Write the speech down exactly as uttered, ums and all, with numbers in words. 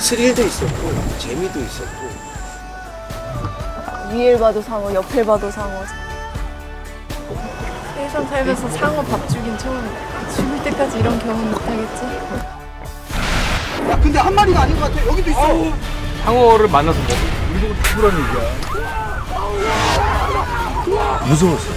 스릴도 있었고 재미도 있었고. 위에 봐도 상어, 옆에 봐도 상어. 세상 살면서 상어 밥 주긴 처음이야. 죽을 때까지 이런 경험 못하겠지? 야, 근데 한 마리가 아닌 것 같아. 여기도 있어. 아우. 상어를 만나서 뭐 우리 보고 죽으라는 얘기야. 무서웠어.